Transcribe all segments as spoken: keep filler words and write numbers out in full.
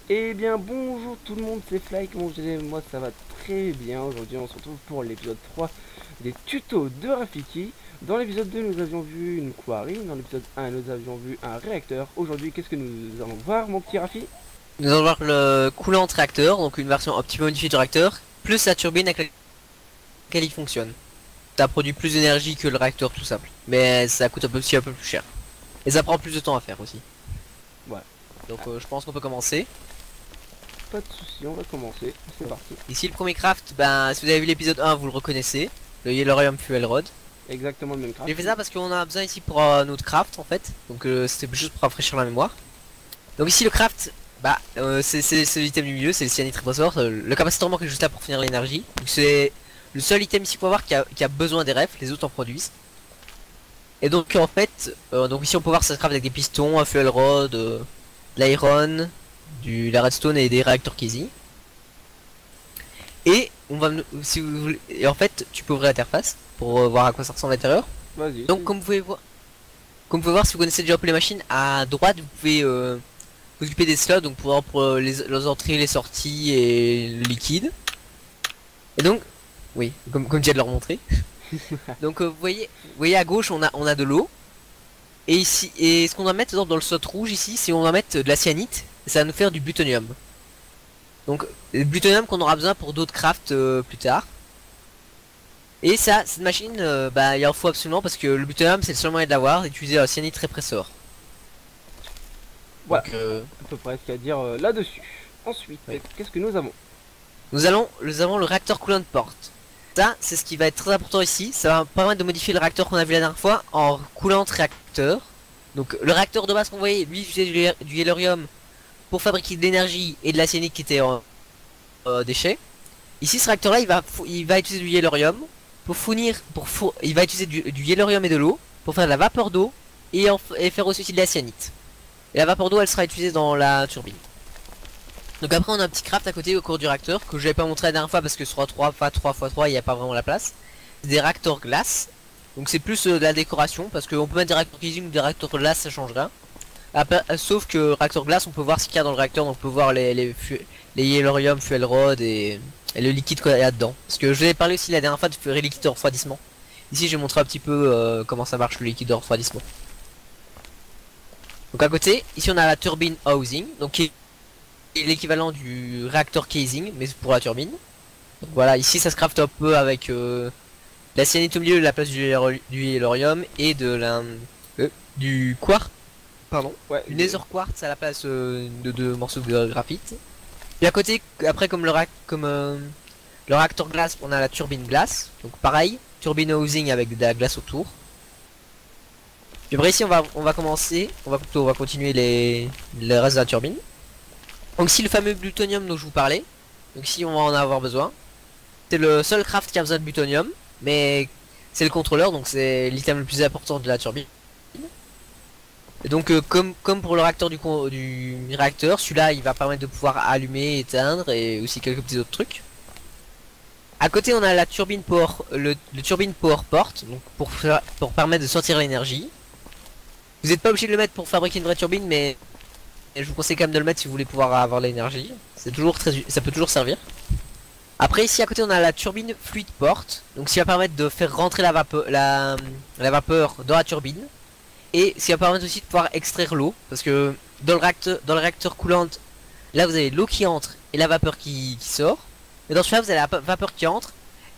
Eh bien bonjour tout le monde, c'est Fly, comment vous allez? Moi ça va très bien. Aujourd'hui on se retrouve pour l'épisode trois des tutos de Rafiki. Dans l'épisode deux nous avions vu une quarry, dans l'épisode un nous avions vu un réacteur. Aujourd'hui qu'est-ce que nous allons voir mon petit Rafi? Nous allons voir le coulant réacteur, donc une version un petit peu modifiée du réacteur, plus la turbine avec laquelle il fonctionne. Ça produit plus d'énergie que le réacteur tout simple, mais ça coûte un peu, aussi un peu plus cher. Et ça prend plus de temps à faire aussi. Ouais. Donc euh, je pense qu'on peut commencer. Pas de soucis, on va commencer, c'est parti. Ici le premier craft, ben si vous avez vu l'épisode un vous le reconnaissez, le Yellorium Fuel Rod. Exactement le même craft. J'ai fait ça parce qu'on a besoin ici pour euh, notre craft en fait, donc euh, c'était juste pour rafraîchir la mémoire. Donc ici le craft, bah euh, c'est l'item du milieu, c'est le cyanide répresseur, euh, le capaciteur manque est juste là pour finir l'énergie. Donc c'est le seul item ici qu'on va voir qui a, qui a besoin des refs, les autres en produisent. Et donc en fait, euh, donc ici on peut voir ça se craft avec des pistons, un fuel rod, euh, de l'iron, du la redstone et des réacteurs Casey. Et on va, si vous voulez, et en fait tu peux ouvrir l'interface pour euh, voir à quoi ça ressemble à l'intérieur. Vas-y. Donc comme vous pouvez voir, comme vous pouvez voir si vous connaissez déjà un peu les machines, à droite vous pouvez euh, vous occuper des slots, donc pour, pour euh, les, les entrées, les sorties et le liquide. Et donc, oui, comme, comme tu viens de leur montrer. Donc euh, vous voyez, vous voyez à gauche on a on a de l'eau. Et ici, et ce qu'on va mettre dans le slot rouge ici, c'est on va mettre de la cyanite, et ça va nous faire du plutonium. Donc le plutonium qu'on aura besoin pour d'autres crafts euh, plus tard. Et ça, cette machine, euh, bah il en faut absolument parce que le plutonium c'est le seul moyen de l'avoir, d'utiliser un cyanite répresseur. Voilà, Donc, euh, à peu près ce qu'il y a à dire euh, là-dessus. Ensuite, oui. qu'est-ce que nous avons? Nous allons, nous avons le réacteur coolant port. Ça, c'est ce qui va être très important ici. Ça va permettre de modifier le réacteur qu'on a vu la dernière fois en coulant réacteur. Donc le réacteur de base qu'on voyait, lui, utilisait du, du Yellorium pour fabriquer de l'énergie et de la cyanide qui était en euh, déchets. Ici, ce réacteur-là, il va, il va utiliser du Yellorium pour fournir, pour fou, il va utiliser du, du Yellorium et de l'eau pour faire de la vapeur d'eau et, et faire aussi de la cyanite. Et la vapeur d'eau, elle sera utilisée dans la turbine. Donc après on a un petit craft à côté au cours du réacteur que je n'avais pas montré la dernière fois parce que sur trois fois trois fois trois il n'y a pas vraiment la place. C'est des réacteurs glace. Donc c'est plus euh, de la décoration parce qu'on peut mettre des réacteurs cuisine ou des réacteurs glace, ça change rien. Après, euh, sauf que réacteur glace on peut voir ce qu'il y a dans le réacteur, donc on peut voir les, les, les Yellorium, fuel rod et, et le liquide qu'il y a dedans. Parce que je vous avais parlé aussi la dernière fois de faire liquide de refroidissement. Ici j'ai montré un petit peu euh, comment ça marche le liquide de refroidissement. Donc à côté, ici on a la turbine housing, donc qui est l'équivalent du réacteur casing mais pour la turbine. Donc voilà, ici ça se craft un peu avec euh, la cyanite au milieu, la place du, du Yellorium et de la euh, du quartz, pardon, Ouais, du nether quartz à la place euh, de deux morceaux de graphite. Et à côté, après comme le rac comme euh, le réacteur glace, on a la turbine glace. Donc pareil, turbine housing avec de la glace autour. Puis après ici on va on va commencer, on va plutôt on va continuer les le reste de la turbine. Donc ici le fameux plutonium dont je vous parlais, donc ici on va en avoir besoin. C'est le seul craft qui a besoin de plutonium, mais c'est le contrôleur, donc c'est l'item le plus important de la turbine. Et donc euh, comme, comme pour le réacteur du, du réacteur, celui-là il va permettre de pouvoir allumer, éteindre et aussi quelques petits autres trucs. À côté on a la turbine power, le, le turbine power port, donc pour, pour permettre de sortir l'énergie. Vous n'êtes pas obligé de le mettre pour fabriquer une vraie turbine, mais et je vous conseille quand même de le mettre si vous voulez pouvoir avoir l'énergie. C'est toujours très, ça peut toujours servir. Après ici à côté on a la turbine fluid port, donc ce qui va permettre de faire rentrer la vapeur, la, la vapeur dans la turbine, et ce qui va permettre aussi de pouvoir extraire l'eau, parce que dans le réacteur, dans le réacteur coulant, là vous avez l'eau qui entre et la vapeur qui, qui sort, et dans celui-là vous avez la vapeur qui entre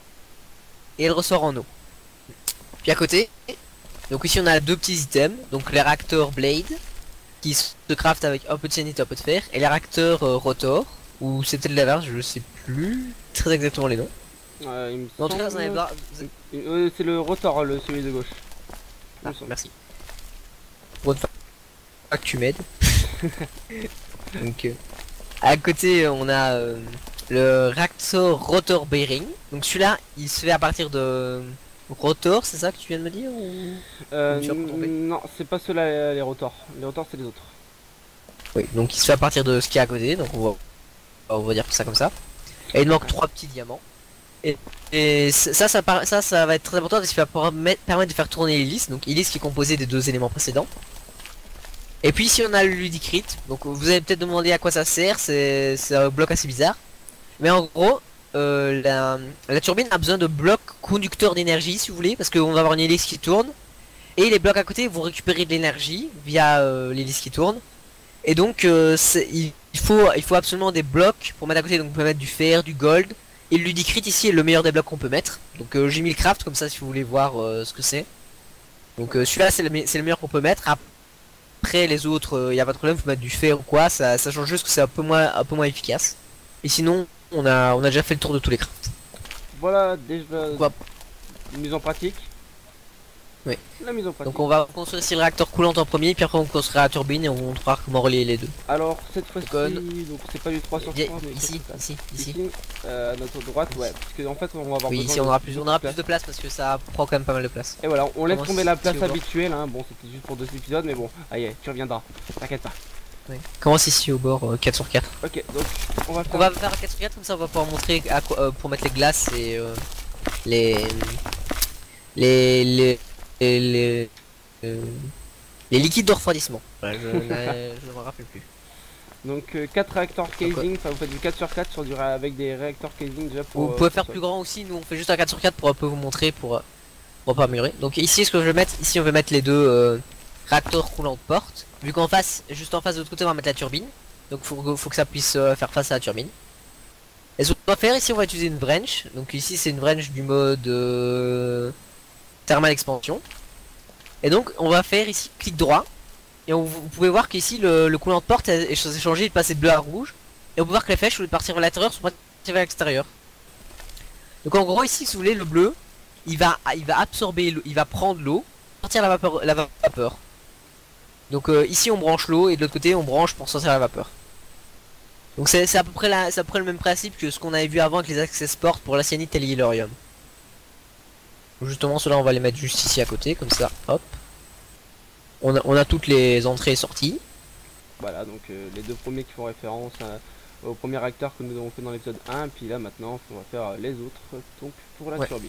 et elle ressort en eau. Puis à côté, donc ici on a deux petits items, donc les réacteurs blade qui se craft avec un peu de cyanite, un peu de fer, et les réacteurs euh, rotor, ou c'était de l'inverse, je sais plus très exactement les noms. Euh, il me En tout cas, vous semble... allez voir. euh, c'est le rotor, le celui de gauche. Ah, merci. Pour une fois que tu m'aides. Donc, euh, à côté, on a euh, le réacteur rotor bearing. Donc celui-là, il se fait à partir de rotor, c'est ça que tu viens de me dire ou... Euh, ou tu as trompé? non, c'est pas ceux-là les rotors. Les rotors, c'est les autres. Oui, donc il se fait à partir de ce qui est à côté, donc on va, on va dire ça comme ça. Et il manque trois petits diamants. Et, et ça, ça, ça, ça, ça va être très important parce qu'il va permettre, permettre de faire tourner l'hélice. Donc l'hélice qui est composée des deux éléments précédents. Et puis ici on a le ludicrete. Donc vous allez peut-être demander à quoi ça sert, c'est c'est un bloc assez bizarre. Mais en gros, euh, la, la turbine a besoin de blocs conducteurs d'énergie si vous voulez, parce qu'on va avoir une hélice qui tourne. Et les blocs à côté vont récupérer de l'énergie via euh, l'hélice qui tourne. Et donc euh, il, il, faut, il faut absolument des blocs pour mettre à côté. Donc on peut mettre du fer, du gold. Et le ludicrete ici est le meilleur des blocs qu'on peut mettre. Donc euh, j'ai mis le craft comme ça si vous voulez voir euh, ce que c'est. Donc euh, celui-là c'est le, me le meilleur qu'on peut mettre. Après les autres, il euh, n'y a pas de problème, vous mettre du fer ou quoi. Ça, ça change juste que c'est un peu moins, un peu moins efficace. Et sinon on a, on a déjà fait le tour de tous les crafts. Voilà déjà Quoi mise en pratique. Oui. La mise en pratique. Donc on va construire ici le réacteur coulant en premier, puis après on construira la turbine et on montrera comment relier les deux. Alors cette fois-ci, donc, donc c'est pas du trois sur trois, mais ici, ici, ici, ici, euh, à notre droite, ouais, parce que en fait on va avoir oui, besoin ici on de aura plus, on aura place. plus de place parce que ça prend quand même pas mal de place. Et voilà, on laisse Comment tomber la si- place si au bord. habituelle, hein. Bon c'était juste pour deux épisodes, mais bon, allez, tu reviendras, t'inquiète pas. Oui. Commence ici au bord euh, quatre sur quatre. Ok, donc on va faire... On va faire un quatre sur quatre comme ça on va pouvoir montrer à quoi, euh, pour mettre les glaces et euh, les les les les, les, euh, les liquides de refroidissement. Voilà, je ne me rappelle plus. Donc euh, quatre réacteurs casing, enfin vous faites du quatre sur quatre sur du ré avec des réacteurs casing déjà pour... Vous euh, pouvez pour faire ça. plus grand aussi, nous on fait juste un quatre sur quatre pour un peu vous montrer pour, euh, pour pas améliorer. Donc ici ce que je vais mettre, ici on va mettre les deux euh, réacteurs roulants de porte. Vu qu'en face, juste en face de l'autre côté on va mettre la turbine. Donc faut, faut que ça puisse euh, faire face à la turbine. Et ce qu'on va faire ici on va utiliser une wrench. Donc ici c'est une wrench du mode euh, thermal expansion. Et donc on va faire ici clic droit. Et on, vous pouvez voir qu'ici le, le coulant de porte est changé, il est passé de bleu à rouge. Et on peut voir que les flèches au lieu de partir vers l'intérieur sont parties vers l'extérieur. Donc en gros ici si vous voulez le bleu, il va, il va absorber, il va prendre l'eau, sortir la vapeur, la vapeur. Donc euh, ici on branche l'eau et de l'autre côté on branche pour sortir la vapeur. Donc c'est à peu près la, c'est à peu près le même principe que ce qu'on avait vu avant avec les access ports pour la cyanite et l'helium. Justement ceux-là on va les mettre juste ici à côté comme ça, hop. On a, on a toutes les entrées et sorties. Voilà, donc euh, les deux premiers qui font référence à, au premier réacteur que nous avons fait dans l'épisode un, puis là maintenant on va faire les autres, donc pour la Ouais. turbine.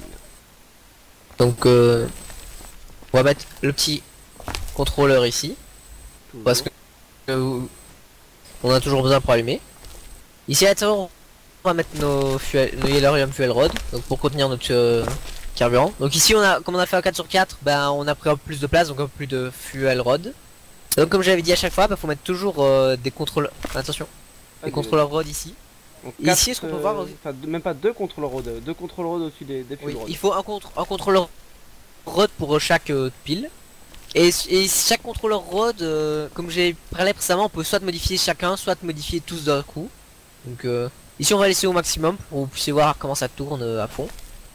Donc euh, on va mettre le petit contrôleur ici. Toujours. Parce que euh, on a toujours besoin pour allumer. Ici à l'intérieur on va mettre nos fuel, nos Yellorium fuel rod, donc pour contenir notre euh, carburant. Donc ici on a, comme on a fait un quatre sur quatre, ben on a pris un peu plus de place, donc un peu plus de fuel rod. Donc comme j'avais dit à chaque fois, bah, faut mettre toujours euh, des contrôleurs. Attention, des Vas-y, contrôleurs rod ici. Donc, Ici, quatre, est-ce qu'on peut euh, voir- enfin, deux- même pas deux contrôleurs road, deux contrôleurs road au-dessus des, des Oui, fuel rods. il faut un, contre, un contrôleur rod pour euh, chaque euh, pile. Et, et chaque contrôleur rod, euh, comme j'ai parlé précédemment, on peut soit modifier chacun, soit modifier tous d'un coup. Donc euh, ici on va laisser au maximum pour que vous puissiez voir comment ça tourne euh, à fond.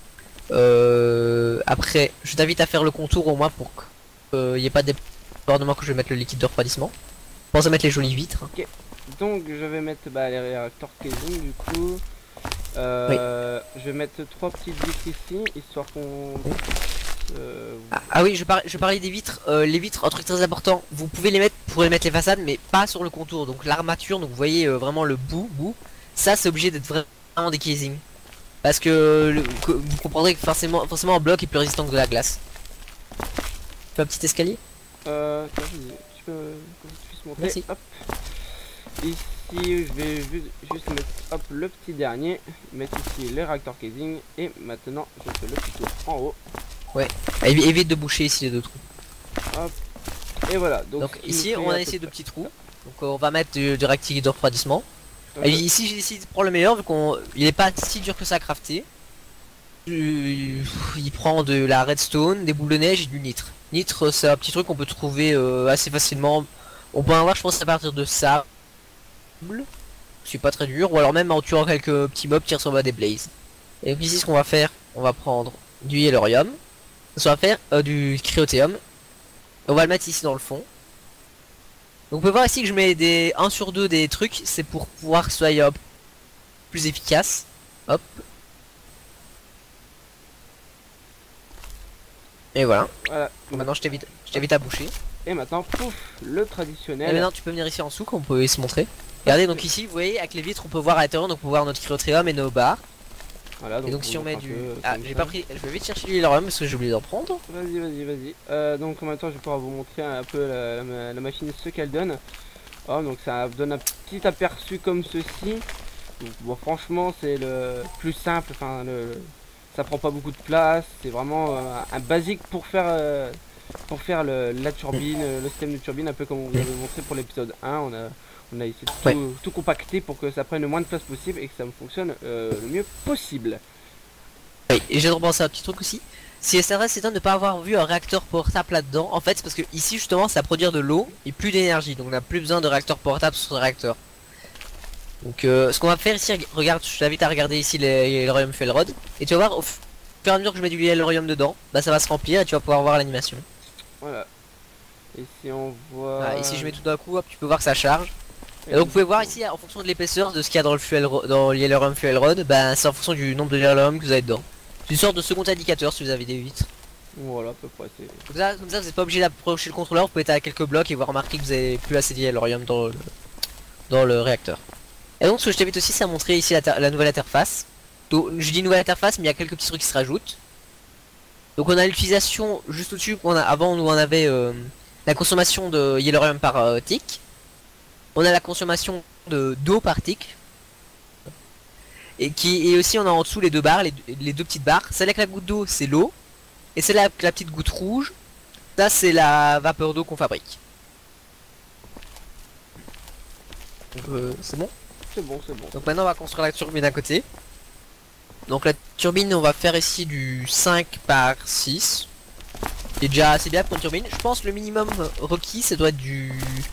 Euh, après, je t'invite à faire le contour au moins pour qu'il n'y ait pas de débordement que je vais mettre le liquide de refroidissement. Pense à mettre les jolies vitres. Donc je vais mettre bah, les réacteurs casing du coup. Euh, Je vais mettre trois petites vitres ici, histoire qu'on... Euh, Ah, ah oui, je, par- je parlais des vitres. Euh, les vitres, un truc très important, vous pouvez les mettre pour les mettre les façades, mais pas sur le contour. Donc l'armature, donc vous voyez euh, vraiment le bout, bout. Ça, c'est obligé d'être vraiment des casing. Parce que, le- que vous comprendrez que forcément, forcément un bloc est plus résistant que de la glace. Fais un petit escalier. euh, tiens, vas-y, tu peux que tu puisses monter. Merci. Hop. Ici, je vais ju- juste mettre hop, le petit dernier, mettre ici les réacteurs casing, et maintenant je fais le petit tour en haut. Évi- évite de boucher ici les deux trous. Et voilà. Donc, Donc ce qui ici, nous fait on à a peu essayé de près- petits trous. Donc euh, on va mettre du, du réactif de refroidissement. Euh, Et ici, j'ai décidé de prendre le meilleur vu qu'on, il est pas si dur que ça à crafter. Euh, Il prend de la redstone, des boules de neige et du nitre. Nitre, c'est un petit truc qu'on peut trouver euh, assez facilement. On peut en avoir, je pense, à partir de sable. C'est pas très dur. Ou alors même en tuant quelques petits mobs qui ressemblent à des blazes. Et donc ici, ce qu'on va faire, on va prendre du yellorium. On va faire euh, du cryothéum. On va le mettre ici dans le fond. Donc on peut voir ici que je mets des un sur deux des trucs, c'est pour pouvoir que ce soit hop, plus efficace. Hop. Et voilà. Voilà. Bon, maintenant je t'invite je t'invite à boucher. Et maintenant, pouf, le Et traditionnel. maintenant tu peux venir ici en dessous qu'on peut se montrer. Regardez donc ici vous voyez avec les vitres on peut voir à l'intérieur, donc on peut voir notre cryothéum et nos barres. Voilà, donc, Et donc si on met un du... peu, euh, Ah, comme j'ai ça. pas pris... Je vais vite chercher l'huile rhum parce que j'ai oublié d'en prendre. Vas-y, vas-y, vas-y. Euh, donc en même temps, je vais pouvoir vous montrer un peu la, la, la machine, ce qu'elle donne. Oh, donc ça donne un petit aperçu comme ceci. Donc, bon, franchement, c'est le plus simple. Enfin, le, ça prend pas beaucoup de place. C'est vraiment euh, un basique pour faire, euh, pour faire le, la turbine, euh, le système de turbine, un peu comme on vous avait montré pour l'épisode un. On a, on a essayé de tout, Ouais. tout compacter pour que ça prenne le moins de place possible et que ça fonctionne euh, le mieux possible. Oui, et j'ai repensé à un petit truc aussi. Si S R S s'étonne de ne pas avoir vu un réacteur portable là-dedans, en fait c'est parce que ici justement ça produire de l'eau et plus d'énergie, donc on n'a plus besoin de réacteur portable sur ce réacteur. Donc euh, ce qu'on va faire ici, regarde, je t'invite à regarder ici les Yellorium Fuel Rod, et tu vas voir au fur et à mesure que je mets du Yellorium dedans, bah ça va se remplir et tu vas pouvoir voir l'animation. Voilà. Et si on voit... Voilà, ici je mets tout d'un coup, hop, tu peux voir que ça charge. Et donc vous pouvez voir ici en fonction de l'épaisseur de ce qu'il y a dans le fuel ro- dans le Yellorium Fuel Rod, bah c'est en fonction du nombre de Yellorium que vous avez dedans. C'est une sorte de second indicateur si vous avez des huîtres. Voilà, à peu près. C'est... Comme ça, comme ça vous n'êtes pas obligé d'approcher le contrôleur, vous pouvez être à quelques blocs et voir remarquer que vous avez plus assez de Yellorium dans le, dans le réacteur. Et donc ce que je t'invite aussi c'est à montrer ici la, la nouvelle interface. Donc je dis nouvelle interface mais il y a quelques petits trucs qui se rajoutent. Donc on a l'utilisation juste au-dessus, on a, avant nous on avait euh, la consommation de Yellorium par euh, tick. On a la consommation de d'eau par tick. Et qui et aussi on a en dessous les deux barres, les, les deux petites barres. Celle avec la goutte d'eau c'est l'eau. Et celle avec la petite goutte rouge, ça c'est la vapeur d'eau qu'on fabrique. Euh, c'est bon. c'est bon, c'est bon. Donc maintenant on va construire la turbine à côté. Donc la turbine on va faire ici du cinq par six. C'est déjà assez bien pour une turbine. Je pense le minimum requis ça doit être du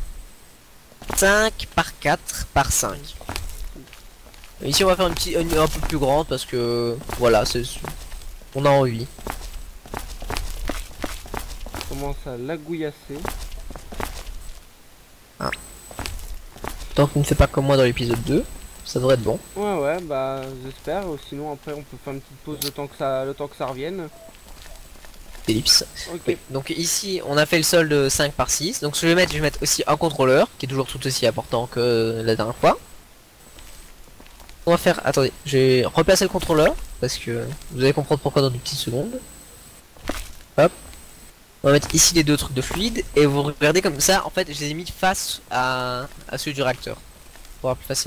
cinq par quatre par cinq. Ici on va faire une petite une, un peu plus grande parce que voilà c'est on a envie. On commence à l'agouillasser. Tant qu'il ne fait pas comme moi dans l'épisode deux, ça devrait être bon. Ouais, ouais, bah j'espère. Sinon après on peut faire une petite pause le temps que ça, le temps que ça revienne. Ellipse. Ok. Oui. Donc ici on a fait le sol de cinq par six. Donc ce que je vais mettre, je vais mettre aussi un contrôleur qui est toujours tout aussi important que la dernière fois. On va faire, attendez, j'ai replacé le contrôleur parce que vous allez comprendre pourquoi dans une petite seconde. Hop. On va mettre ici les deux trucs de fluide et vous regardez comme ça, en fait je les ai mis face à, à celui du réacteur. Pour avoir plus facile.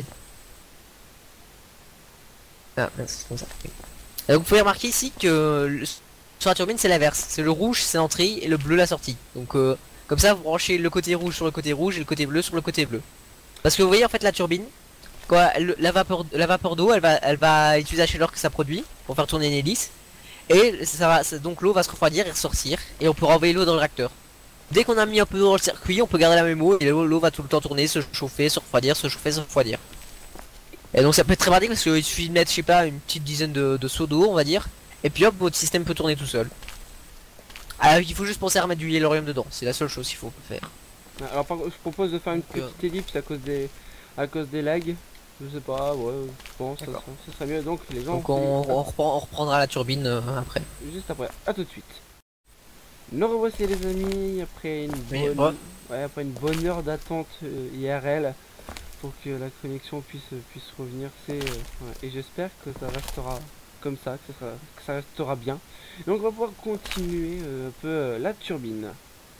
Ah merci, c'est comme ça. Oui. Et donc vous pouvez remarquer ici que le, sur la turbine c'est l'inverse. C'est le rouge c'est l'entrée et le bleu la sortie. Donc euh, comme ça vous branchez le côté rouge sur le côté rouge et le côté bleu sur le côté bleu. Parce que vous voyez en fait la turbine, quoi, le, la vapeur, la vapeur d'eau elle va, elle va utiliser la chaleur que ça produit pour faire tourner une hélice. Et ça va, ça, donc l'eau va se refroidir et ressortir et on pourra envoyer l'eau dans le réacteur. Dès qu'on a mis un peu d'eau dans le circuit, on peut garder la même eau et l'eau va tout le temps tourner, se chauffer, se refroidir, se chauffer, se refroidir. Et donc ça peut être très pratique parce qu'il suffit de mettre, je sais pas, une petite dizaine de, de seaux d'eau, on va dire, et puis hop, votre système peut tourner tout seul. Alors il faut juste penser à remettre du Yellorium dedans, c'est la seule chose qu'il faut faire. Alors par contre, je propose de faire une Donc, euh, petite ellipse à cause des, à cause des lags. Je sais pas, ouais, je pense que ça, D'accord. ça serait mieux. Donc les gens. Donc on, on, reprend, on reprendra la turbine euh, après. Juste après. À tout de suite. Nous revoici les amis après une Oui, bonne, ouais. ouais, après une bonne heure d'attente euh, I R L pour que la connexion puisse puisse revenir. C'est euh, ouais, et j'espère que ça restera comme ça, que ça, sera- que ça restera bien. Donc on va pouvoir continuer euh, un peu euh, la turbine.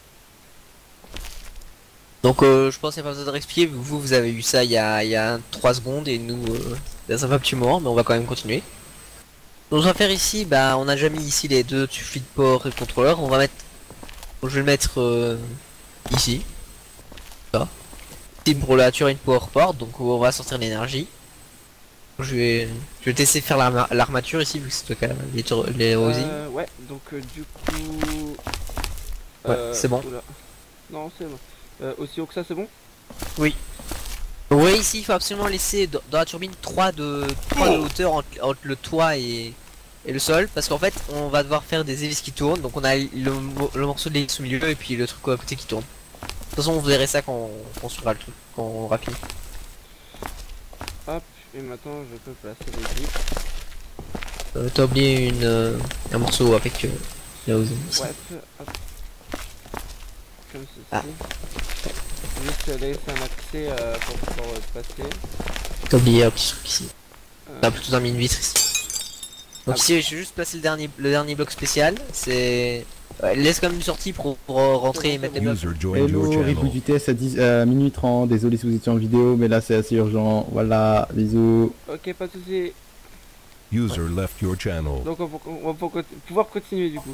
Donc euh, je pense qu'il n'y a pas besoin de réexpliquer, vous vous avez eu ça il y a, il y a trois secondes et nous euh, ça fait un petit moment mais on va quand même continuer. Donc on va faire ici, bah on a déjà mis ici les deux fluides port et contrôleur, on va mettre, je vais le mettre euh, ici. Là. Ici pour la turbine power port, donc on va sortir l'énergie. Je vais, je vais tester de faire l'arma- l'armature ici vu que c'est quand même les, tour- les housings. Euh, ouais, donc euh, du coup. Ouais, euh, c'est bon. oula. Non, c'est bon. Euh, aussi haut que ça, c'est bon. Oui. Vous voyez ici, il faut absolument laisser dans, dans la turbine trois de, trois de hauteur entre, entre le toit et, et le sol. Parce qu'en fait, on va devoir faire des hélices qui tournent. Donc on a le, mo- le morceau de l'hélice au milieu et puis le truc à côté qui tourne. De toute façon, vous verrez ça quand on construira le truc, quand on aura fini. Hop, et maintenant je peux placer les briques. Euh, T'as oublié une, euh, un morceau avec euh, la housing ici. Ouais, hop. Comme ceci. Ah. Juste laisser un accès euh, pour pouvoir euh, passer. T'as oublié un petit truc ici. Euh, T'as plutôt mis une vitre ici. Donc Ah. ici je vais juste placer le dernier, le dernier bloc spécial, c'est... Ouais, laisse quand même une sortie pour, pour euh, rentrer et mettre les blocs. User joined your Hello, channel. reboot vitesse à, dix, à minuit trente, désolé si vous étiez en vidéo, mais là c'est assez urgent, voilà, bisous. Ok, pas de soucis. User left your channel. Donc on va, on va pour- pouvoir continuer du coup.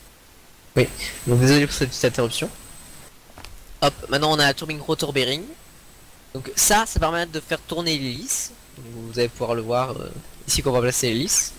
Donc désolé pour cette petite interruption. Hop, maintenant on a la turbine rotor bearing. Donc ça, ça permet de faire tourner l'hélice. Donc, vous allez pouvoir le voir euh, ici qu'on va placer l'hélice.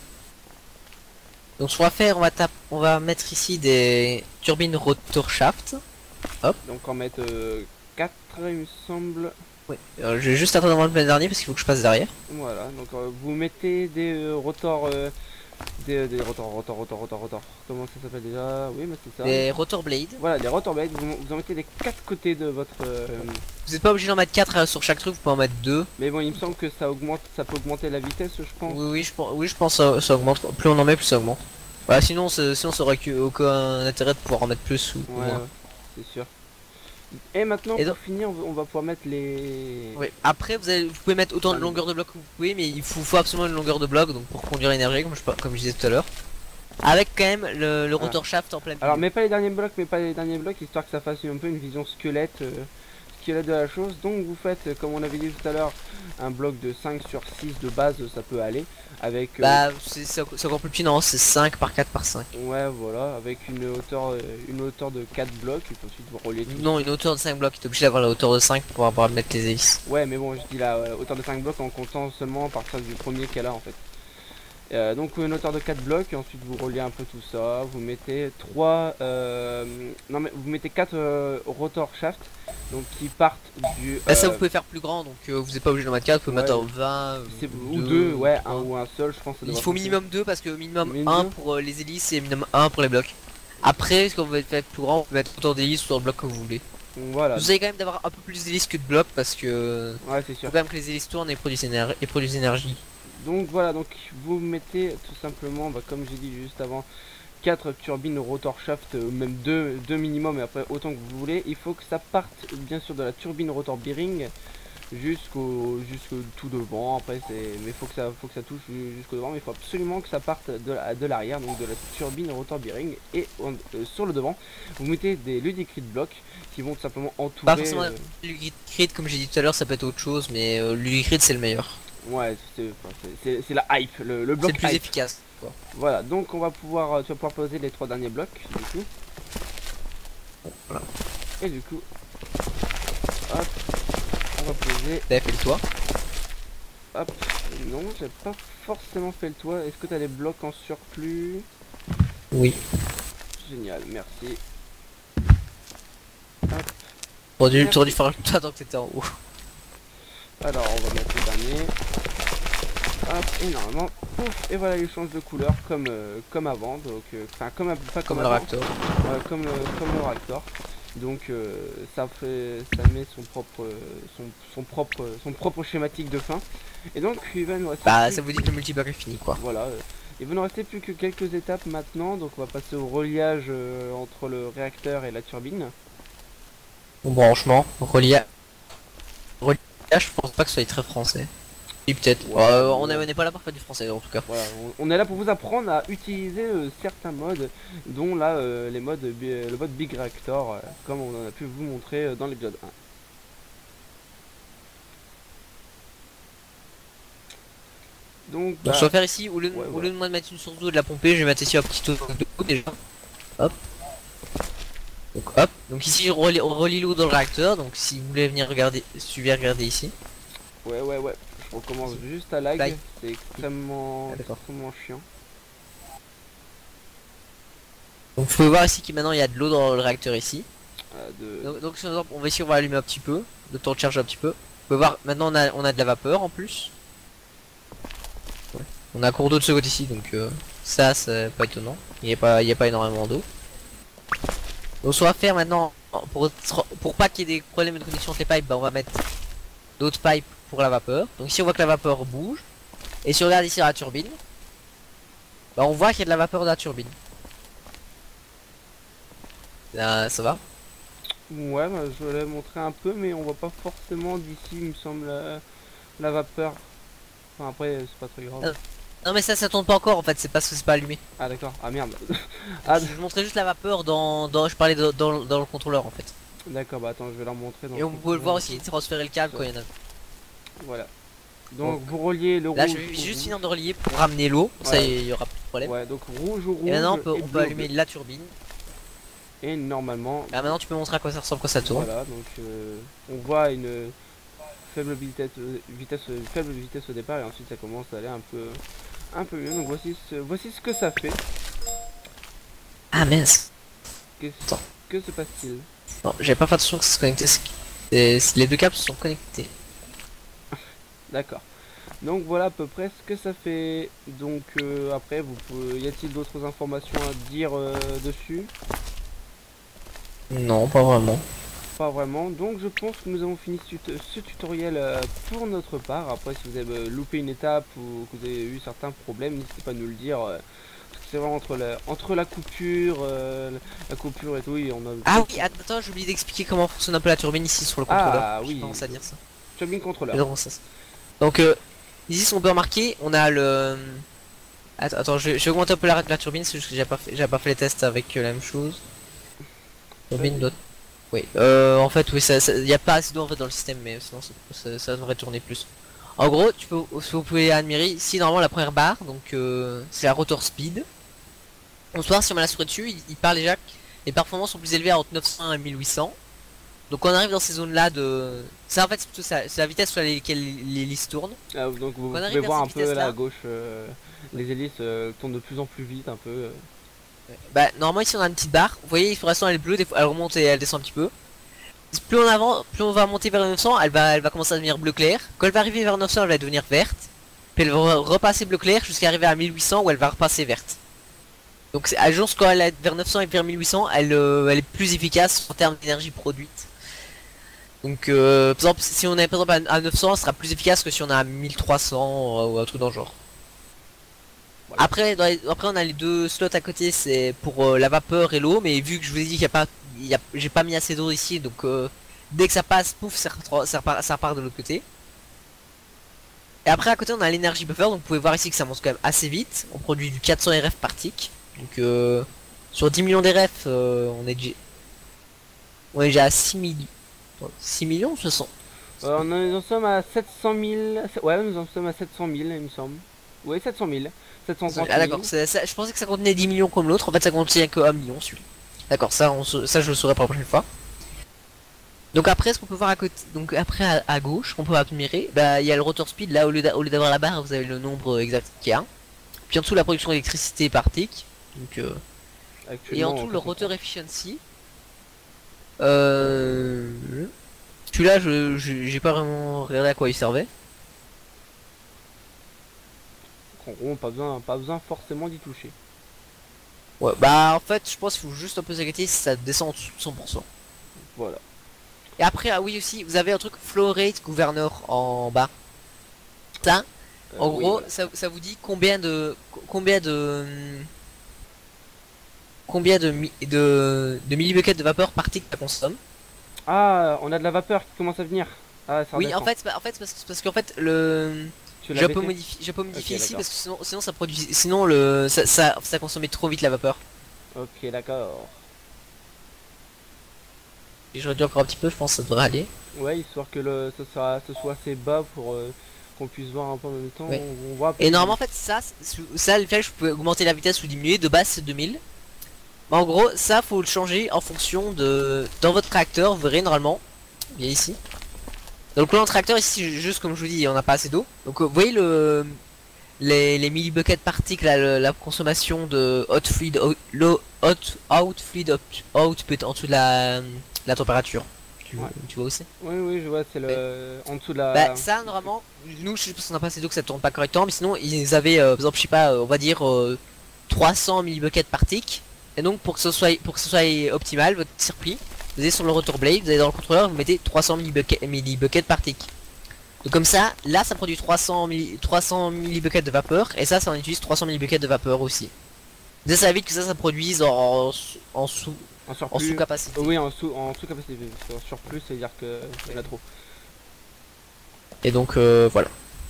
Donc ce qu'on va faire, on va taper, on va mettre ici des turbines rotor shaft. Donc en mettre quatre il me semble. Ouais. Alors, je vais juste attendre avant le dernier parce qu'il faut que je passe derrière. Voilà, donc euh, vous mettez des euh, rotors, euh, des, des rotors, rotors, rotors, rotors, rotors. Comment ça s'appelle déjà? Oui, mais c'est ça. Des rotor blades. Voilà, des rotor blades, vous, vous en mettez des quatre côtés de votre... euh, Vous n'êtes pas obligé d'en mettre quatre sur chaque truc, vous pouvez en mettre deux. Mais bon, il me semble que ça augmente, ça peut augmenter la vitesse, je pense. Oui, oui, je pense, oui, je pense que ça, ça augmente. Plus on en met, plus ça augmente. Voilà, sinon, ça- sinon ça aurait que- aucun intérêt de pouvoir en mettre plus ou, ou Ouais, moins. ouais, c'est sûr. Et maintenant, Et pour donc- finir, on va- on va pouvoir mettre les... Ouais. Après, vous, allez, vous pouvez mettre autant de longueur de bloc que vous pouvez, mais il faut, faut absolument une longueur de bloc, donc pour conduire l'énergie, comme je, comme je disais tout à l'heure. Avec quand même le, le rotor shaft en plein milieu. Alors, mais pas les derniers blocs, mais pas les derniers blocs, histoire que ça fasse un peu une vision squelette, euh, squelette de la chose. Donc vous faites, euh, comme on avait dit tout à l'heure, un bloc de cinq sur six de base, ça peut aller. Avec... euh, Bah, c'est c'est encore c'est encore plus petit, non, c'est cinq par quatre par cinq. ouais, voilà, avec une hauteur, euh, une hauteur de quatre blocs, et puis ensuite vous reliez tout. Non, une hauteur de cinq blocs, t'es obligé d'avoir la hauteur de cinq pour pouvoir mettre les hélices. Ouais, mais bon, je dis la euh, hauteur de cinq blocs en comptant seulement à partir du premier qu'elle a en fait. Euh, donc une hauteur de quatre blocs, et ensuite vous reliez un peu tout ça, vous mettez trois euh, non mais vous mettez quatre euh, rotor shaft, donc qui partent du... Bah, ça euh, vous pouvez faire plus grand, donc euh, vous n'êtes pas obligé d'en mettre quatre, vous pouvez ouais. mettre en vingt, c'est- euh, ou deux, ouais, un un. ou un seul, je pense. que ça Il devrait faut fonctionner. minimum deux parce que minimum Minimum un deux. pour euh, les hélices et minimum un pour les blocs. Après, quand vous voulez faire plus grand, vous pouvez mettre autant d'hélices ou autant de blocs que vous voulez. Donc, voilà, Vous avez quand même d'avoir un peu plus d'hélices que de blocs parce que ouais c'est faut sûr. quand même que les hélices tournent et produisent, éner- et produisent énergie. Donc voilà, donc vous mettez tout simplement, bah, comme j'ai dit juste avant, quatre turbines rotor shaft, euh, même deux, deux minimum, et après autant que vous voulez. Il faut que ça parte bien sûr de la turbine rotor bearing jusqu'au jusqu'au tout devant. Après c'est, mais faut que ça faut que ça touche jusqu'au devant, mais il faut absolument que ça parte de, la- de l'arrière, donc de la turbine rotor bearing. Et on- euh, sur le devant, vous mettez des ludicrete blocs qui vont tout simplement entourer. Pas forcément euh, Lulicrit, comme j'ai dit tout à l'heure, ça peut être autre chose, mais euh, Lulicrit c'est le meilleur. ouais, c'est enfin, c'est- c'est- c'est la hype, le, le C'est bloc le plus hype. efficace. Quoi. Voilà, donc on va pouvoir, euh, tu vas pouvoir poser les trois derniers blocs, du coup. Voilà. Et du coup, hop, on va poser, T'avais fait le toit. hop, non, j'ai pas forcément fait le toit. Est-ce que t'as les blocs en surplus? Oui. Génial, merci. T'aurais dû, Merci. t'aurais dû faire le toit tant que t'étais en haut. Alors, on va mettre le dernier. Hop, et normalement, pouf, et voilà, il change de couleur comme, euh, comme avant, donc, euh, enfin, comme, un- pas comme, Comme le avant. réacteur. Ouais, comme le, comme le Raptor. Donc euh, ça fait ça met son propre son, son propre son propre schématique de fin. Et donc il va nous rester Bah, plus- ça vous dit que le multibloc est fini quoi. voilà. euh, Il va nous rester plus que quelques étapes maintenant, donc on va passer au reliage euh, entre le réacteur et la turbine. Bon, branchement, reliage. Reliage, je pense pas que ce soit très français. Oui, peut-être. Ouais, Euh, on ouais. est- on n'est pas là pour faire du français en tout cas. Voilà, on, on est là pour vous apprendre à utiliser euh, certains modes, dont là euh, les modes bi- le mode Big Reactor, euh, comme on en a pu vous montrer euh, dans l'épisode un. Donc Donc, bah, je vais faire ici, au lieu, de- ouais, au voilà. lieu de moi de mettre une source d'eau et de la pomper, je vais mettre ici un petit eau d'eau déjà. Hop. Donc hop. Donc ici je relie, on relie l'eau dans le réacteur. Donc si vous voulez venir regarder, suivez regarder ici. ouais ouais ouais, je recommence juste à lag, Lag. c'est extrêmement, Ah, d'accord. extrêmement chiant. Donc vous pouvez voir ici que maintenant il y a de l'eau dans le réacteur ici. Euh, de... Donc, donc, par exemple, on va ici on va allumer un petit peu, le temps de charger un petit peu. Vous pouvez voir maintenant on a, on a de la vapeur en plus. Ouais. On a un cours d'eau de ce côté ici donc euh, ça c'est pas étonnant. Il n'y a pas il y a pas énormément d'eau. Donc ce qu'on va faire maintenant pour, pour pas qu'il y ait des problèmes de connexion entre les pipes, bah, on va mettre d'autres pipes pour la vapeur. Donc ici on voit que la vapeur bouge. Et si on regarde ici la turbine, bah on voit qu'il y a de la vapeur dans la turbine. Là, ça va. Ouais, bah, je l'ai montré un peu, mais on voit pas forcément d'ici, il me semble, la, la vapeur. Enfin, après, c'est pas très grave. Ah. Non mais ça ça tourne pas encore en fait, c'est parce que c'est pas allumé. Ah d'accord, ah merde. Ah Je montrais juste la vapeur dans, dans je parlais de- dans, dans le contrôleur en fait. d'accord, bah attends, je vais leur montrer. Dans Et le on peut le voir aussi contrôleur. transférer le câble quand il y en a. Voilà. Donc vous reliez le Là rouge. je vais au juste rouge. finir de relier pour ramener l'eau, ça Ouais. il y aura plus de problème. Ouais, donc rouge au rouge. Et maintenant on peut, et on peut bleu au allumer bleu. la turbine. Et normalement, Là maintenant tu peux montrer à quoi ça ressemble quand ça tourne. voilà, donc euh, on voit une faible vitesse, euh, vitesse, euh, faible vitesse au départ et ensuite ça commence à aller un peu, un peu mieux. Donc voici ce, voici ce que ça fait. Ah mince. Que, Attends. que se passe-t-il? Non, j'avais pas fait attention que ça se connectait. C'est- c'est- Les deux câbles se sont connectés. D'accord. Donc voilà à peu près ce que ça fait. Donc euh, après, vous pouvez, y a-t-il d'autres informations à dire euh, dessus? Non, pas vraiment. Pas vraiment. Donc je pense que nous avons fini ce, tut- ce tutoriel euh, pour notre part. Après, si vous avez euh, loupé une étape ou que vous avez eu certains problèmes, n'hésitez pas à nous le dire. euh, parce que c'est vraiment entre la, entre la coupure, euh, la coupure et tout. Et on a Ah oui, attends, j'ai oublié d'expliquer comment fonctionne un peu la turbine ici sur le contrôleur. Ah J'ai oui. commencé à dire ça. Turbine contrôleur. Mais non, ça, c'est- Donc euh, ici, si on peut remarquer, on a le. Attends, attends, je, vais- je vais augmenter un peu la, la turbine, c'est juste que j'ai pas fait, j'ai pas fait les tests avec euh, la même chose. Turbine d'autres. Oui. Euh, en fait, oui, ça, ça, y a pas assez d'eau en fait dans le système, mais sinon ça, ça, ça devrait tourner plus. En gros, tu peux, si vous pouvez admirer ici normalement la première barre, donc euh, c'est la rotor speed. On peut voir si on met la souris dessus, il, il parle déjà que les performances sont plus élevées à entre neuf cents et mille huit cents. Donc on arrive dans ces zones-là de, ça en fait c'est plutôt ça, c'est la vitesse sur laquelle les hélices tournent. Ah, donc vous Quand on arrive pouvez vers voir un cette peu là vitesse-là- à gauche, euh, les hélices euh, tournent de plus en plus vite un peu. euh. Bah normalement ici on a une petite barre, vous voyez pour l'instant elle est bleue, des fois elle remonte et elle descend un petit peu. Plus on avance, plus on va monter vers neuf cents, elle va, elle va commencer à devenir bleu clair. Quand elle va arriver vers neuf cents, elle va devenir verte. Puis elle va repasser bleu clair jusqu'à arriver à mille huit cents où elle va repasser verte. Donc c'est à jour quand elle est vers neuf cents et vers mille huit cents, elle, euh, elle est plus efficace en termes d'énergie produite. Donc euh, par exemple si on est par exemple à neuf cents, elle sera plus efficace que si on est à mille trois cents euh, ou un truc dans le genre. Voilà. Après, dans les- après on a les deux slots à côté, c'est pour euh, la vapeur et l'eau, mais vu que je vous ai dit qu'il y a pas, il y a- j'ai pas mis assez d'eau ici, donc euh, dès que ça passe, pouf, ça, retro- ça repart, ça repart de l'autre côté. Et après à côté on a l'énergie buffer, donc vous pouvez voir ici que ça monte quand même assez vite. On produit du quatre cents R F par tick, donc euh, sur dix millions d'R F, euh, on est déjà, on est déjà à six millions, six millions, je sens. Euh, on en, nous en sommes à sept cent mille. Ouais, nous en sommes à sept cent mille, il me semble. Ouais, sept cent mille. sept cent trente Ah d'accord, mille. c'est- ça- je pensais que ça contenait dix millions comme l'autre, en fait ça contient que un million celui. D'accord, ça, on se- ça je le saurai pour la prochaine fois. Donc après ce qu'on peut voir à côté, donc après à, à gauche, qu'on peut admirer, bah il y a le rotor speed, là au lieu d'a- au lieu d'avoir la barre, vous avez le nombre exact qu'il y a. Puis en dessous la production d'électricité par tick. Donc euh, et Actuellement, en dessous le quatre cent rotor efficiency. Euh... Celui-là je je- j'ai pas vraiment regardé à quoi il servait. trente. En gros, pas besoin, pas besoin forcément d'y toucher. Ouais, bah en fait je pense qu'il faut juste un peu s'inquiéter si ça descend en dessous de cent pour cent. Voilà. Et après, ah oui aussi, vous avez un truc Flow Rate Gouverneur en bas. Ça, Euh, en oui, gros, voilà. ça, ça vous dit combien de combien de combien de mi- de, de millibuckets de vapeur par tick ça consomme. Ah, on a de la vapeur qui commence à venir. Ah, ça Oui, redescend. en fait, bah, en fait, c'est parce, parce qu'en fait le Tu je l'as peux baissé modifier, je peux modifier Ok, ici d'accord. parce que sinon, sinon ça produit, sinon le ça, ça, ça consommait trop vite la vapeur. Ok, d'accord. Et je réduis encore un petit peu, je pense que ça devrait aller. Ouais, histoire que le, ce, soit, ce soit assez bas pour euh, qu'on puisse voir un peu en même temps. Ouais. On, on voit un peu Et plus. normalement en fait ça, c'est- ça le fait je peux augmenter la vitesse ou diminuer, de base c'est deux mille. Mais en gros ça faut le changer en fonction de... Dans votre réacteur vous verrez normalement, bien ici. Donc le tracteur ici juste comme je vous dis on n'a pas assez d'eau. Donc euh, vous voyez le... Les, les millibuckets par tick là, le- la consommation de hot fluid, o- low, hot out fluid out- output en dessous de la, la température. Tu, Ouais. tu vois aussi. Oui, oui, je vois, c'est le. En dessous de la. Bah ça normalement, nous je sais pas si on n'a pas assez d'eau que ça tourne pas correctement, mais sinon ils avaient euh, par exemple je sais pas, euh, on va dire euh, trois cents millibuckets par tick. Et donc pour que ce soit pour que ce soit optimal votre circuit, vous allez sur le rotor blade, vous allez dans le contrôleur, vous mettez trois cents millibuckets millibuckets par tick. Donc comme ça, là ça produit trois cents millibuckets de vapeur, et ça ça en utilise trois cents millibuckets de vapeur aussi. Ça ça évite que ça ça produise en, en sous En en surplus. sous-capacité. Oui, en sous, en sous-capacité. En surplus, c'est-à-dire que il y en a trop. Et donc euh, voilà.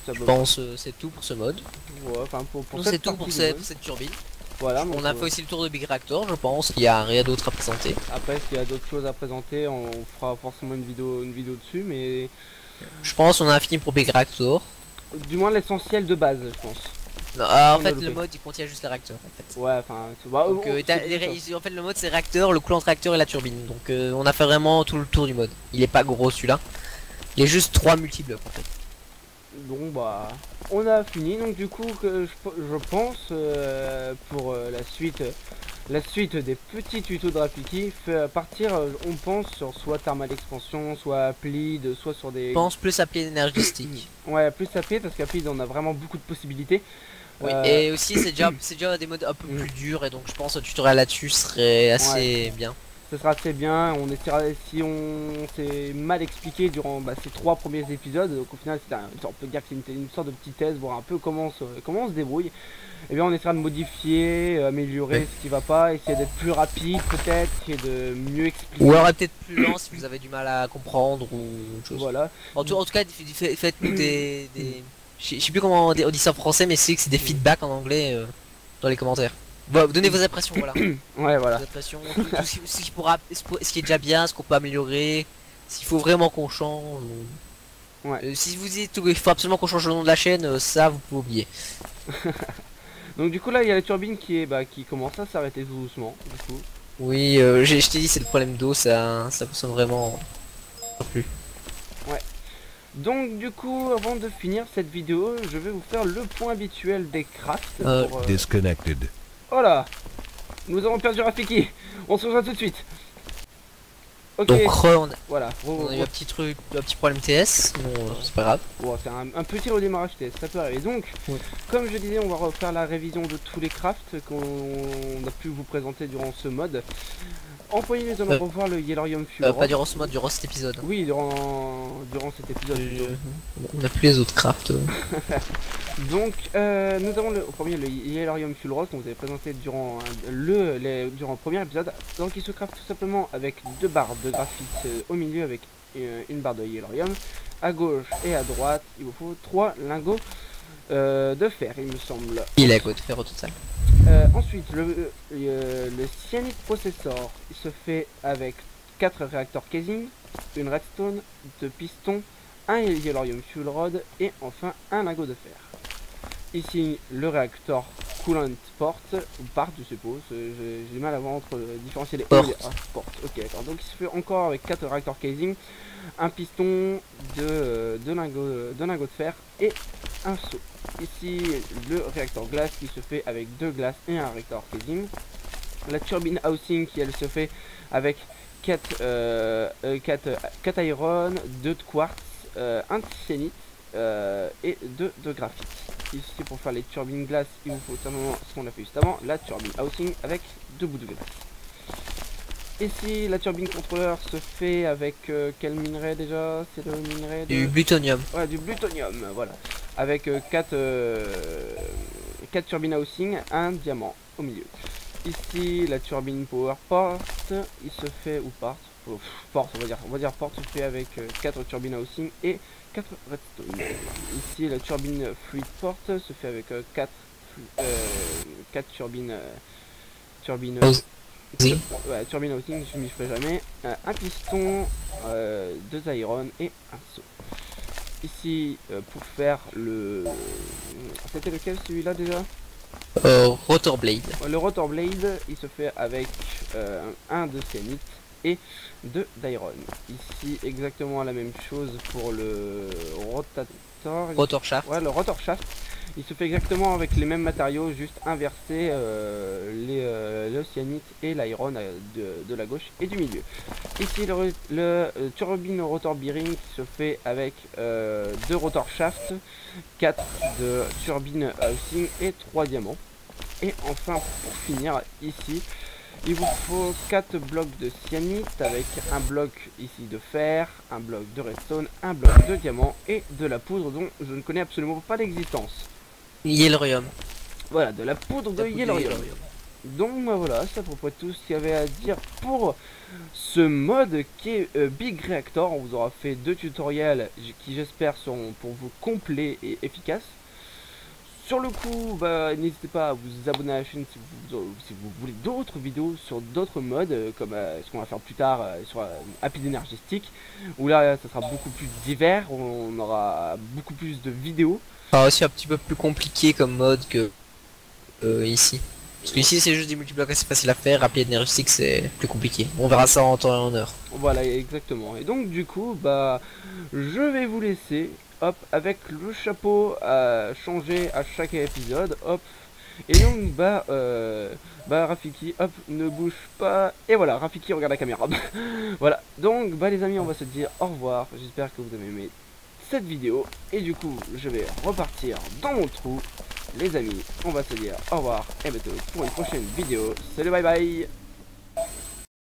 Ça Je peut- pense euh, c'est tout pour ce mode. Ouais, enfin pour, pour Donc cette c'est tout partie pour, du ce- mode. pour cette turbine. Voilà, donc, On a euh, fait aussi le tour de Big Reactor, je pense qu'il y a rien d'autre à présenter. après s'il y a d'autres choses à présenter, on fera forcément une vidéo une vidéo dessus, mais Je pense qu'on a fini pour Big Reactor. du moins l'essentiel de base, je pense. Non, ah, en On a fait loupé. le mode il contient juste les réacteurs en fait. Ouais, enfin, c'est- bah, Donc, on- euh, t'as c'est les ça. ré- en fait le mode c'est réacteur, le coulant de réacteur et la turbine. Donc euh, on a fait vraiment tout le tour du mode. Il est pas gros celui-là. Il est juste trois multiblocs en fait. Donc bah, on a fini. Donc du coup, que je, je pense euh, pour euh, la suite, la suite des petits tutos de Rafiki, fait partir, euh, on pense sur soit Thermal Expansion, soit Applied, soit sur des. Je pense plus appeler énergistique. Ouais, plus Applied parce qu'Applied on a vraiment beaucoup de possibilités. Oui, Euh, et aussi c'est déjà, c'est déjà des modes un peu plus durs et donc je pense un tutoriel là-dessus serait assez bien. Ce sera assez bien, on essaiera, si on s'est mal expliqué durant bah, ces trois premiers épisodes, donc au final c'est un- on peut dire que c'est une, une sorte de petit test, voir un peu comment on se, comment on se débrouille. Et bien on essaiera de modifier, euh, améliorer Ouais. ce qui va pas, essayer d'être plus rapide peut-être, essayer de mieux expliquer. Ou alors peut-être plus lent si vous avez du mal à comprendre ou autre chose. Voilà, En tout, en tout cas, fait- faites-nous des, des... Je sais je sais plus comment on dit on dit ça en français, mais c'est que c'est des feedbacks en anglais euh, dans les commentaires. Bon, donnez vos impressions, voilà. ouais voilà. Vos impressions, tout, tout ce, qui- ce qui pourra, ce qui est déjà bien, ce qu'on peut améliorer, s'il faut vraiment qu'on change. ou- Ouais. Euh, si vous dites qu'il faut absolument qu'on change le nom de la chaîne, euh, ça vous pouvez oublier. Donc du coup là il y a la turbine qui est bah, qui commence à s'arrêter tout doucement du coup. Oui, euh, j'ai- je t'ai dit, c'est le problème d'eau, ça, ça consomme vraiment plus. Donc du coup avant de finir cette vidéo, je vais vous faire le point habituel des crafts. Euh, pour, euh, Disconnected. Voilà, nous avons perdu Rafiki, on se rejoint tout de suite. Ok, Donc, re, on a, voilà, on re- a eu un petit truc, un petit problème T S, bon, euh, c'est pas grave. bon, c'est un, un petit redémarrage test, ça peut arriver. Donc, Ouais. comme je disais, on va refaire la révision de tous les crafts qu'on a pu vous présenter durant ce mode. En premier, nous allons Euh, revoir le Yellorium Fuel Euh, Rod. pas durant ce mode, durant cet épisode. Oui, durant, durant cet épisode. plutôt. Euh, on a plus les autres crafts. euh. Donc, euh, nous avons le, au premier le Yellorium Fuel Rod qu'on vous avait présenté durant un- le, les- durant le premier épisode. Donc, il se craft tout simplement avec deux barres de graphite euh, au milieu avec euh, une barre de Yellorium. À gauche et à droite, il vous faut trois lingots euh, de fer, il me semble. Il est à côté de faire au total. Euh, ensuite, le, euh, le Cyanide Processor, il se fait avec quatre réacteurs casing, une redstone, deux pistons, un Yellorium Fuel Rod et enfin un lingot de fer. Ici, le réacteur Coolant Port, ou Part je suppose, euh, j'ai j'ai du mal à voir entre euh, différencier les Port. et les- ah, Port, ok d'accord. Donc il se fait encore avec quatre réacteurs casing, un piston, deux, euh, deux lingots, deux lingots de fer et un seau. Ici, le réacteur glace qui se fait avec deux glaces et un réacteur casing. La turbine housing qui elle se fait avec quatre iron, deux de quartz, euh, un de cyanite euh, et deux de graphite. Ici, pour faire les turbines glace, il vous faut simplement ce qu'on a fait juste avant, la turbine housing avec deux bouts de glace. Ici, la turbine contrôleur se fait avec euh, quel minerai déjà? C'est le minerai de... Du plutonium. Ouais, du plutonium, voilà. Avec quatre turbines housing, un diamant au milieu. Ici, la turbine power port, il se fait, ou part, oh, port, on va dire, on va dire port se fait avec quatre turbines housing et quatre redstone. Ici, la turbine fluid port se fait avec quatre turbines, euh, turbines, Housing. ouais, turbine housing, je m'y ferai jamais, euh, un piston, euh, deux iron et un seau. Ici, euh, pour faire le... C'était lequel celui-là déjà? Euh, Rotor Blade. Le Rotor Blade, il se fait avec euh, un de cyanite et deux d'iron. Ici, exactement la même chose pour le rotator. Rotor Shaft. Ouais, le Rotor Shaft. Il se fait exactement avec les mêmes matériaux, juste inverser euh, les, euh, le cyanite et l'iron euh, de, de la gauche et du milieu. Ici, le, le euh, turbine rotor bearing qui se fait avec euh, deux rotor shafts, quatre de turbine housing et trois diamants. Et enfin, pour finir, ici, il vous faut quatre blocs de cyanite avec un bloc ici de fer, un bloc de redstone, un bloc de diamant et de la poudre dont je ne connais absolument pas l'existence. Yellorium. Voilà, de la poudre de La poudre de Yellorium. Yellorium. Donc bah, voilà, c'est à peu près tout ce qu'il y avait à dire pour ce mode qui est euh, Big Reactor. On vous aura fait deux tutoriels qui j'espère seront pour vous complets et efficaces. Sur le coup, bah, n'hésitez pas à vous abonner à la chaîne si vous, si vous voulez d'autres vidéos sur d'autres modes, euh, comme euh, ce qu'on va faire plus tard euh, sur euh, Rapid Energy Stick, où là ça sera beaucoup plus divers, on aura beaucoup plus de vidéos. Enfin, aussi un petit peu plus compliqué comme mode que euh, ici. Parce que ici c'est juste des multiblocs assez faciles à faire, Rapid Energy Stick c'est plus compliqué. On verra ça en temps et en heure. Voilà, exactement. Et donc du coup, bah, je vais vous laisser. Hop, avec le chapeau à changer à chaque épisode, hop, et donc bah, euh, bah Rafiki, hop, ne bouge pas, et voilà, Rafiki regarde la caméra. Voilà, donc bah les amis, on va se dire au revoir, j'espère que vous avez aimé cette vidéo, et du coup, je vais repartir dans mon trou, les amis, on va se dire au revoir, et bientôt pour une prochaine vidéo, salut, bye bye.